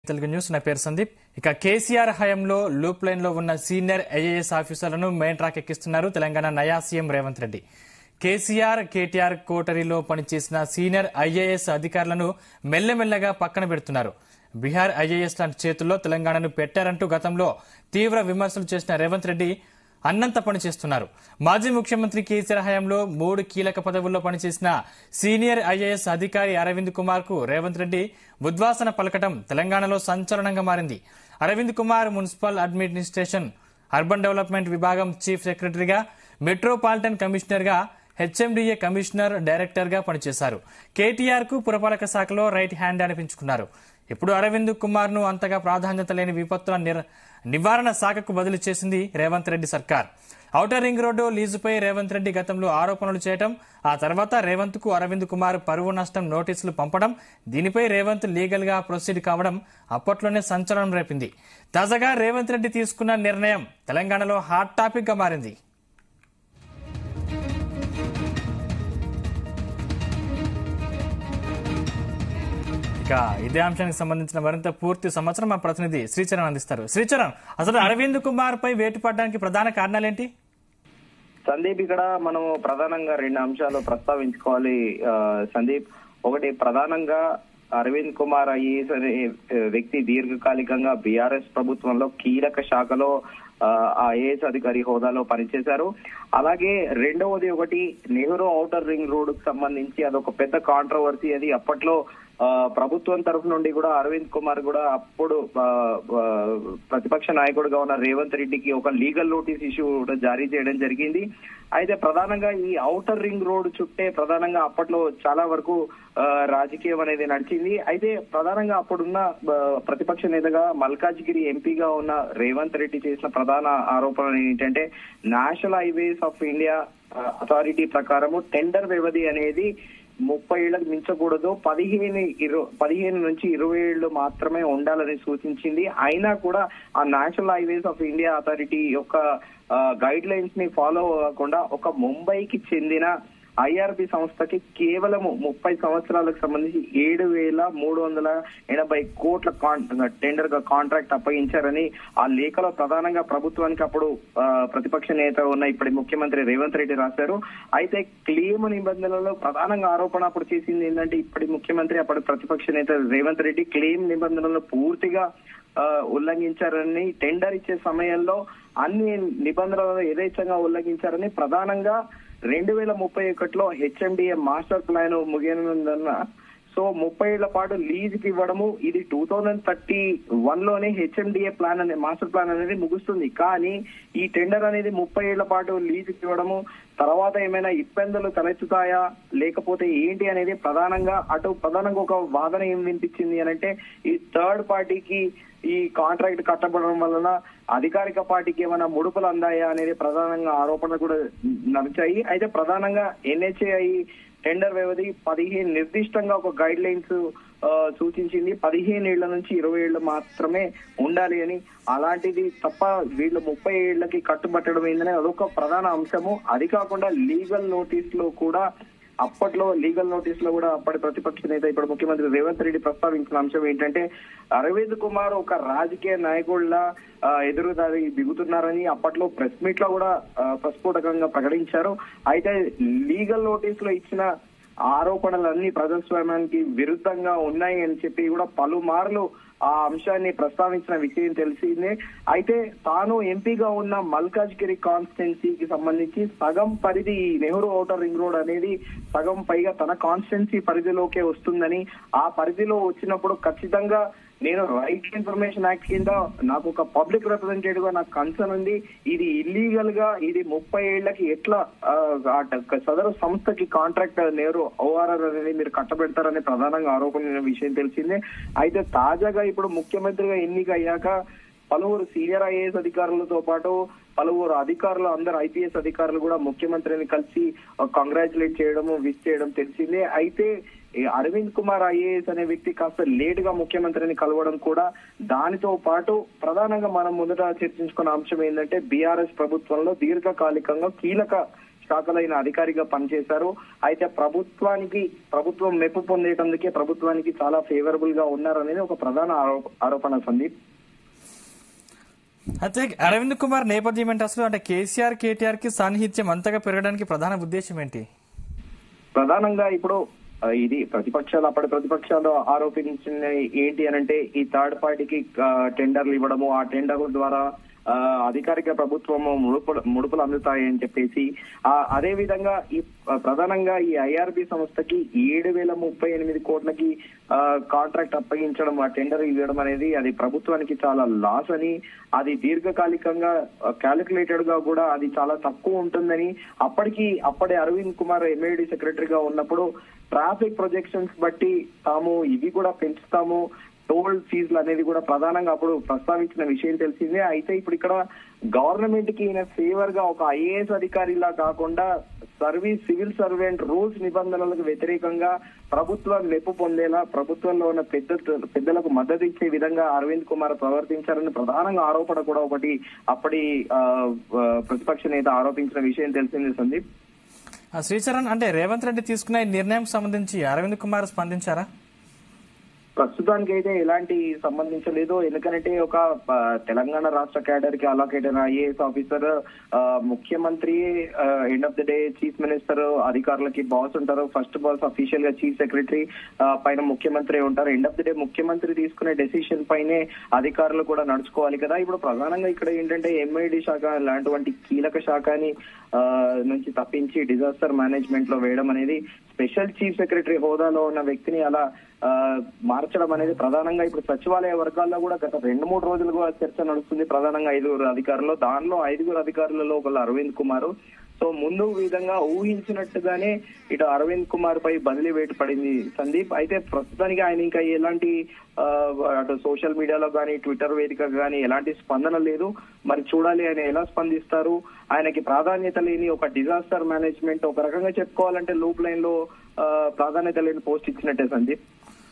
Telugu news నా పేరు సందీప్. ఇక కేసీఆర్ హయాంలో లూప్ లైన్ లో ఉన్న సీనియర్ ఐఏఎస్ ఆఫీసర్లను మెయిన్ ట్రాక్ ఎక్కిస్తున్నారు తెలంగాణ నయా సీఎం రేవంత్ రెడ్డి. కేసీఆర్ కేటీఆర్ కోటరీలో పనిచేసిన సీనియర్ ఐఏఎస్ అధికారులను మెల్లమెల్లగా పక్కన పెడుతున్నారు. బీహార్ ఐఏఎస్ లాంటి చేతుల్లో తెలంగాణను పెట్టారంటూ గతంలో తీవ్ర విమర్శలు చేసిన రేవంత్ రెడ్డి అన్నంత పనిచేస్తున్నారు. మాజీ ముఖ్యమంత్రి కేసీఆర్ హయాంలో 3 కీలక పదవుల్లో పనిచేసిన సీనియర్ ఐఏఎస్ అధికారి అరవింద్ కుమార్ కు రేవంత్ రెడ్డి ఉద్వాసన పలకటం తెలంగాణలో సంచలనంగా మారింది. Arvind Kumar municipal administration, urban development విభాగం చీఫ్ సెక్రటరీగా, మెట్రోపాలిటన్ కమిషనర్ గా, హెచ్ఎండిఏ కమిషనర్ డైరెక్టర్ గా పనిచేశారు. కేటీఆర్ కు పురపాలక శాఖలో రైట్ హ్యాండ్ అనిపించుకున్నారు. ఇప్పుడు అరవింద్ కుమార్ ను అంతగా ప్రాధాన్యత లేని విపత్తుల నివారణ శాఖకు బదిలీ చేసింది రేవంత్ రెడ్డి సర్కార్. ఔటర్ రింగ్ రోడ్డు లీజుపై రేవంత్ రెడ్డి గతంలో ఆరోపణలు చేయడం, ఆ తర్వాత రేవంత్ కు అరవింద్ కుమార్ పరువు నష్టం నోటీసులు పంపడం, దీనిపై రేవంత్ లీగల్ గా ప్రొసీడ్ కావడం అప్పట్లోనే సంచలనం రేపింది. తాజాగా రేవంత్ రెడ్డి తీసుకున్న నిర్ణయం తెలంగాణలో హాట్ టాపిక్ గా మారింది. ఇదే అంశానికి సంబంధించిన మరింత పూర్తి సమాచారం మా ప్రతినిధి శ్రీచరణ్ అందిస్తారు. శ్రీచరణ్, అసలు అరవింద్ కుమార్ పై వేటు పడడానికి ప్రధాన కారణాలేంటి? సందీప్, ఇక్కడ మనం ప్రధానంగా 2 అంశాలు ప్రస్తావించుకోవాలి సందీప్. ఒకటి, ప్రధానంగా అరవింద్ కుమార్ ఐఏఎస్ అనే వ్యక్తి దీర్ఘకాలికంగా బీఆర్ఎస్ ప్రభుత్వంలో కీలక శాఖలో ఐఏఎస్ అధికారి హోదాలో పనిచేశారు. అలాగే రెండవది, ఒకటి నెహ్రూ ఔటర్ రింగ్ రోడ్ కు సంబంధించి అదొక పెద్ద కాంట్రవర్సీ. అది అప్పట్లో ప్రభుత్వం తరఫు నుండి కూడా అరవింద్ కుమార్ కూడా అప్పుడు ప్రతిపక్ష నాయకుడిగా ఉన్న రేవంత్ రెడ్డికి ఒక లీగల్ నోటీస్ ఇష్యూ జారీ చేయడం జరిగింది. అయితే ప్రధానంగా ఈ ఔటర్ రింగ్ రోడ్ చుట్టే ప్రధానంగా అప్పట్లో చాలా వరకు రాజకీయం అనేది నడిచింది. అయితే ప్రధానంగా అప్పుడున్న ప్రతిపక్ష నేతగా మల్కాజ్గిరి ఎంపీగా ఉన్న రేవంత్ రెడ్డి చేసిన ప్రధాన ఆరోపణలు ఏంటంటే, national highways of India authority ప్రకారము టెండర్ వ్యవధి అనేది 30 ఏళ్లకు మించకూడదు, 15 నుంచి 20 ఏళ్లు మాత్రమే ఉండాలని సూచించింది. అయినా కూడా ఆ national highways of India authority యొక్క గైడ్ లైన్స్ ని ఫాలో అవ్వకుండా ఒక ముంబైకి చెందిన ఐఆర్బి సంస్థకి కేవలం 30 సంవత్సరాలకు సంబంధించి 7,380 కోట్ల టెండర్ గా కాంట్రాక్ట్ అప్పగించారని ఆ లేఖలో ప్రధానంగా ప్రభుత్వానికి అప్పుడు ప్రతిపక్ష నేత ఉన్న ఇప్పటి ముఖ్యమంత్రి రేవంత్ రెడ్డి రాశారు. అయితే క్లెయిమ్ నిబంధనలలో ప్రధానంగా ఆరోపణ అప్పుడు చేసింది ఏంటంటే, ఇప్పటి ముఖ్యమంత్రి అప్పటి ప్రతిపక్ష నేత రేవంత్ రెడ్డి క్లెయిమ్ నిబంధనలను పూర్తిగా ఉల్లంఘించారని, టెండర్ ఇచ్చే సమయంలో అన్ని నిబంధనలను యథేచ్ఛంగా ఉల్లంఘించారని, ప్రధానంగా 2031లో హెచ్ఎండిఏ మాస్టర్ ప్లాన్ ముగియనుందన్న, సో 30 ఏళ్ల పాటు లీజుకి ఇవ్వడము, ఇది 2031లోనే హెచ్ఎండిఏ ప్లాన్ అనే మాస్టర్ ప్లాన్ అనేది ముగుస్తుంది. కానీ ఈ టెండర్ అనేది 30 ఏళ్ల పాటు లీజుకి ఇవ్వడము తర్వాత ఏమైనా ఇబ్బందులు తలెత్తుతాయా లేకపోతే ఏంటి అనేది ప్రధానంగా ఒక వాదన ఏం వినిపించింది అనంటే, ఈ థర్డ్ పార్టీకి ఈ కాంట్రాక్ట్ కట్టబడడం వలన అధికారిక పార్టీకి ఏమైనా ముడుపులు అందాయా అనేది ప్రధానంగా ఆరోపణలు కూడా నడిచాయి. అయితే ప్రధానంగా ఎన్హెచ్ఏఐ టెండర్ వ్యవధి 15 నిర్దిష్టంగా ఒక గైడ్ లైన్స్ సూచించింది. 15 ఏళ్ల నుంచి 20 ఏళ్లు మాత్రమే ఉండాలి అని. అలాంటిది తప్ప వీళ్ళు 30 ఏళ్లకి కట్టుబట్టడం ఏంటనే అదొక ప్రధాన అంశము. అది కాకుండా లీగల్ నోటీస్ లో కూడా అప్పటి ప్రతిపక్ష నేత ఇప్పుడు ముఖ్యమంత్రి రేవంత్ రెడ్డి ప్రస్తావించిన అంశం ఏంటంటే, అరవింద్ కుమార్ ఒక రాజకీయ నాయకుడిలా ఎదురుదారి దిగుతున్నారని అప్పట్లో ప్రెస్ మీట్ లో కూడా ప్రస్ఫుటంగా ప్రకటించారు. అయితే లీగల్ నోటీస్ లో ఇచ్చిన ఆరోపణలన్నీ ప్రజాస్వామ్యానికి విరుద్ధంగా ఉన్నాయి అని చెప్పి కూడా పలుమార్లు ఆ అంశాన్ని ప్రస్తావించిన విషయం తెలిసిందే. అయితే తాను ఎంపీగా ఉన్న మల్కాజ్గిరి కాన్స్టిట్యున్సీకి సంబంధించి సగం పరిధి నెహ్రూ ఔటర్ రింగ్ రోడ్ అనేది సగం పైగా తన కాన్స్టిట్యున్సీ పరిధిలోకే వస్తుందని, ఆ పరిధిలో వచ్చినప్పుడు ఖచ్చితంగా నేను రైట్ ఇన్ఫర్మేషన్ యాక్ట్ కింద నాకు ఒక పబ్లిక్ రిప్రజెంటేటివ్ గా నాకు కన్సర్న్ ఉంది. ఇది ఇల్లీగల్ గా ఇది 30 ఏళ్లకి ఎట్లా సదరు సంస్థకి కాంట్రాక్ట్ నెహ్రూ ఓఆర్ఆర్ అనేది మీరు కట్టబెడతారని ప్రధానంగా ఆరోపణ విషయం తెలిసిందే. అయితే తాజాగా ఇప్పుడు ముఖ్యమంత్రిగా ఎన్నిక అయ్యాక పలువురు సీనియర్ ఐఏఎస్ అధికారులతో పాటు పలువురు అధికారులు, అందరు ఐపీఎస్ అధికారులు కూడా ముఖ్యమంత్రిని కలిసి కంగ్రాచులేట్ చేయడము, విష్ చేయడం తెలిసిందే. అయితే అరవింద్ కుమార్ ఐఏఎస్ అనే వ్యక్తి కాస్త లేట్ గా ముఖ్యమంత్రిని కలవడం కూడా, దానితో పాటు ప్రధానంగా మనం ముందట చర్చించుకున్న అంశం ఏంటంటే, బీఆర్ఎస్ ప్రభుత్వంలో దీర్ఘకాలికంగా కీలక శాఖలైన అధికారిగా పనిచేశారు. అయితే ప్రభుత్వం మెప్పు పొందేటందుకే ప్రభుత్వానికి చాలా ఫేవరబుల్ గా ఉన్నారనేది ఒక ప్రధాన ఆరోపణ సందీప్. అయితే అరవింద్ కుమార్ నేపథ్యం ఏంటి అసలు? అంటే కేసీఆర్ కేటీఆర్ కి సాన్నిహిత్యం అంతగా పెరగడానికి ప్రధాన ఉద్దేశం ఏంటి? ప్రధానంగా ఇప్పుడు ఇది అప్పటి ప్రతిపక్షాలు ఆరోపించిన ఏంటి అనంటే ఈ థర్డ్ పార్టీకి టెండర్లు ఇవ్వడము, ఆ టెండర్ల ద్వారా అధికారిక ప్రభుత్వం ముడుపులు అందుతాయని చెప్పేసి, అదే విధంగా ఈ ప్రధానంగా ఈ ఐఆర్బి సంస్థకి 7,038 కోట్లకి కాంట్రాక్ట్ అప్పగించడం, ఆ టెండర్ ఇవ్వడం అనేది అది ప్రభుత్వానికి చాలా లాస్ అని, అది దీర్ఘకాలికంగా క్యాలిక్యులేటెడ్ గా కూడా అది చాలా తక్కువ ఉంటుందని అప్పటి అరవింద్ కుమార్ ఎంఏడి సెక్రటరీగా ఉన్నప్పుడు ట్రాఫిక్ ప్రొజెక్షన్స్ బట్టి తాము ఇవి కూడా పెంచుతాము, టోల్ ఫీజులు అనేది కూడా ప్రధానంగా అప్పుడు ప్రస్తావించిన విషయం తెలిసిందే. అయితే ఇప్పుడు ఇక్కడ గవర్నమెంట్ కి ఈయన ఫేవర్ గా ఒక ఐఏఎస్ అధికారిలా కాకుండా సివిల్ సర్వెంట్ రూల్స్ నిబంధనలకు వ్యతిరేకంగా ప్రభుత్వం మెప్పు పొందేలా ప్రభుత్వంలో ఉన్న పెద్దలకు మద్దతు ఇచ్చే విధంగా అరవింద్ కుమార్ ప్రవర్తించారని ప్రధానంగా ఆరోపణ కూడా ఒకటి అప్పటి ప్రతిపక్ష నేత ఆరోపించిన విషయం తెలిసిందే సందీప్. శ్రీచరణ్, అంటే రేవంత్ రెడ్డి తీసుకున్న ఈ నిర్ణయం సంబంధించి అరవింద్ కుమార్ స్పందించారా? ప్రస్తుతానికి అయితే ఎలాంటి సంబంధించలేదు. ఎందుకంటే ఒక తెలంగాణ రాష్ట్ర క్యాడర్ కి అలాకేట్ అయిన ఐఏఎస్ ఆఫీసర్, ముఖ్యమంత్రి end of the day chief minister అధికారులకి బాస్ ఉంటారు. ఫస్ట్ బాస్ అఫీషియల్ గా చీఫ్ సెక్రటరీ, పైన ముఖ్యమంత్రి ఉంటారు. ఎండ్ ఆఫ్ ది డే ముఖ్యమంత్రి తీసుకునే డెసిషన్ పైనే అధికారులు కూడా నడుచుకోవాలి కదా. ఇప్పుడు ప్రధానంగా ఇక్కడ ఏంటంటే ఎంఐడి శాఖ లాంటి కీలక శాఖని నుంచి తప్పించి డిజాస్టర్ మేనేజ్మెంట్ లో వేయడం అనేది, స్పెషల్ చీఫ్ సెక్రటరీ హోదాలో ఉన్న వ్యక్తిని అలా మార్చడం అనేది ప్రధానంగా ఇప్పుడు సచివాలయ వర్గాల్లో కూడా గత 2-3 రోజులుగా చర్చ నడుస్తుంది. ప్రధానంగా 5 అధికారులు, దానిలో 5 అధికారులలో ఒకళ్ళు అరవింద్ కుమార్. సో ముందు విధంగా ఊహించినట్టుగానే ఇటు అరవింద్ కుమార్ పై బదిలీ వేటు పడింది సందీప్. అయితే ప్రస్తుతానికి ఆయన ఇంకా ఎలాంటి అటు సోషల్ మీడియాలో కానీ ట్విట్టర్ వేదిక కానీ ఎలాంటి స్పందన లేదు. మరి చూడాలి ఆయన ఎలా స్పందిస్తారు. ఆయనకి ప్రాధాన్యత లేని ఒక డిజాస్టర్ మేనేజ్మెంట్, ఒక రకంగా చెప్పుకోవాలంటే లూప్ లైన్ లో ప్రాధాన్యత లేని పోస్ట్ ఇచ్చినట్టే సందీప్.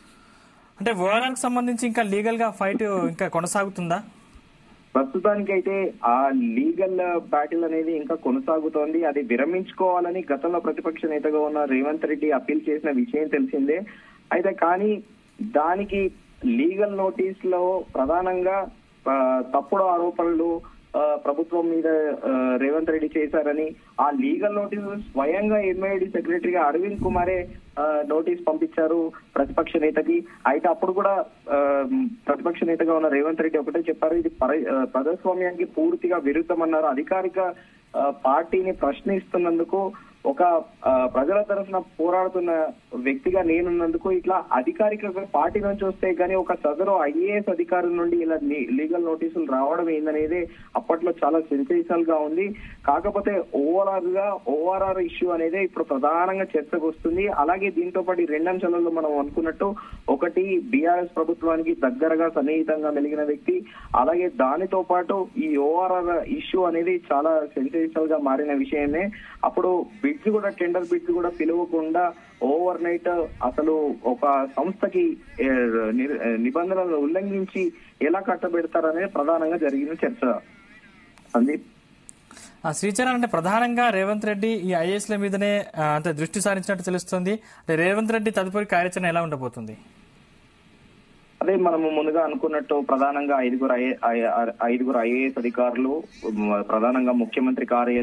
అంటే ఓవరాల్ కి సంబంధించి ఇంకా లీగల్ గా ఫైట్ ఇంకా కొనసాగుతుందా? ప్రస్తుతానికి అయితే ఆ లీగల్ బ్యాటిల్ అనేది ఇంకా కొనసాగుతోంది. అది విరమించుకోవాలని గతంలో ప్రతిపక్ష నేతగా ఉన్న రేవంత్ రెడ్డి అప్పీల్ చేసిన విషయం తెలిసిందే. అయితే కానీ దానికి లీగల్ నోటీస్ లో ప్రధానంగా తప్పుడు ఆరోపణలు ప్రభుత్వం మీద రేవంత్ రెడ్డి చేశారని, ఆ లీగల్ నోటీస్ స్వయంగా ఎంఐడి సెక్రటరీగా అరవింద్ కుమారే నోటీస్ పంపించారు ప్రతిపక్ష నేతకి. అయితే అప్పుడు కూడా ప్రతిపక్ష నేతగా ఉన్న రేవంత్ రెడ్డి ఒకటే చెప్పారు, ఇది ప్రజాస్వామ్యానికి పూర్తిగా విరుద్ధమన్నారు. అధికారిక పార్టీని ప్రశ్నిస్తున్నందుకు, ఒక ప్రజల తరఫున పోరాడుతున్న వ్యక్తిగా నేనున్నందుకు ఇట్లా అధికారిక పార్టీ నుంచి వస్తే గానీ ఒక సదరు ఐఏఎస్ అధికారుల నుండి ఇలా లీగల్ నోటీసులు రావడం ఏందనేది అప్పట్లో చాలా సెన్సేషనల్ గా ఉంది. కాకపోతే ఓఆర్ఆర్ ఇష్యూ అనేది ఇప్పుడు ప్రధానంగా చర్చకు వస్తుంది. అలాగే దీంతో పాటు 2 అంశాలలో మనం అనుకున్నట్టు, ఒకటి బీఆర్ఎస్ ప్రభుత్వానికి దగ్గరగా సన్నిహితంగా మెలిగిన వ్యక్తి, అలాగే దానితో పాటు ఈ ఓఆర్ఆర్ ఇష్యూ అనేది చాలా సెన్సేషనల్ గా మారిన విషయమే. అప్పుడు బిడ్స్ కూడా టెండర్ బిడ్స్ కూడా పిలవకుండా ఓవర్ నైట్ అసలు ఒక సంస్థకి నిబంధనలను ఉల్లంఘించి ఎలా కట్టబెడతారనేది ప్రధానంగా జరిగిన చర్చ సందీప్. శ్రీచరణ్, అంటే ప్రధానంగా రేవంత్ రెడ్డి ఈ ఐఏఎస్ల మీదనే అంటే దృష్టి సారించినట్టు తెలుస్తుంది. రేవంత్ రెడ్డి తదుపరి కార్యాచరణ ఎలా ఉండబోతుంది? అదే మనము ముందుగా అనుకున్నట్టు ప్రధానంగా 5 ఐఏఎస్ అధికారులు, ప్రధానంగా ముఖ్యమంత్రి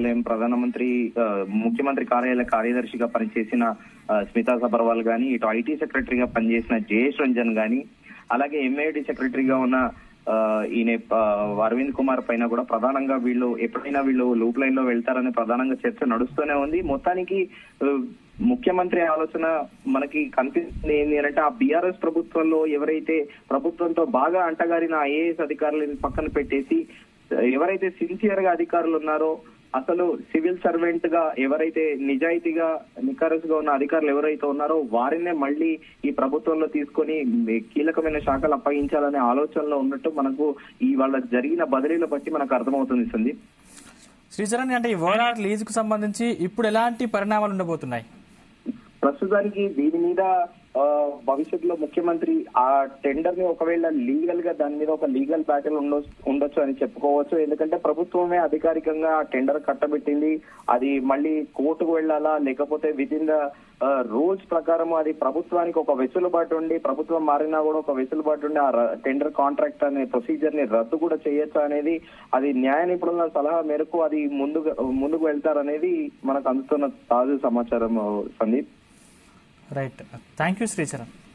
కార్యాలయ కార్యదర్శిగా పనిచేసిన స్మితా సబర్వాల్ గాని, ఇటు ఐటీ సెక్రటరీగా పనిచేసిన జయేష్ రంజన్ గాని, అలాగే ఎంఏడి సెక్రటరీగా ఉన్న ఈయన అరవింద్ కుమార్ పైన కూడా ప్రధానంగా ఎప్పుడైనా వీళ్ళు లూప్ లైన్ లో వెళ్తారని ప్రధానంగా చర్చ నడుస్తూనే ఉంది. మొత్తానికి ముఖ్యమంత్రి ఆలోచన మనకి కనిపిస్తుంది ఏంటి అంటే, ఆ బీఆర్ఎస్ ప్రభుత్వంలో ఎవరైతే ప్రభుత్వంతో బాగా అంటగారిన ఐఏఎస్ అధికారులను పక్కన పెట్టేసి ఎవరైతే సిన్సియర్ గా అధికారులు ఉన్నారో, అసలు సివిల్ సర్వెంట్ గా ఎవరైతే నిజాయితీగా నికారసుగా ఉన్న అధికారులు ఎవరైతే ఉన్నారో వారినే మళ్ళీ ఈ ప్రభుత్వంలో తీసుకొని కీలకమైన శాఖలు అప్పగించాలనే ఆలోచనలో ఉన్నట్టు మనకు ఈ వాళ్ళ జరిగిన బదిలీల బట్టి మనకు అర్థమవుతుంది సందీప్. శ్రీచరణ్, అంటే ఈ ఓఆర్ఆర్ లీజుకు సంబంధించి ఇప్పుడు ఎలాంటి పరిణామాలు ఉండబోతున్నాయి? ప్రస్తుతానికి దీని మీద భవిష్యత్తులో ముఖ్యమంత్రి ఆ టెండర్ ని ఒకవేళ లీగల్ గా దాని మీద ఒక లీగల్ బ్యాటిల్ ఉండొచ్చు అని చెప్పుకోవచ్చు. ఎందుకంటే ప్రభుత్వమే అధికారికంగా ఆ టెండర్ కట్టబెట్టింది. అది మళ్ళీ కోర్టుకు వెళ్లాలా, లేకపోతే విత్ ఇన్ ద రూల్స్ ప్రకారం అది ప్రభుత్వానికి ఒక వెసులుబాటు ఉండి, ప్రభుత్వం మారినా కూడా ఒక వెసులుబాటు ఉండి ఆ టెండర్ కాంట్రాక్ట్ అనే ప్రొసీజర్ ని రద్దు కూడా చేయొచ్చు అనేది, అది న్యాయ నిపుణుల సలహా మేరకు అది ముందుకు వెళ్తారనేది మనకు అందుతున్న తాజా సమాచారం. Sandeep, right, thank you Sricharan.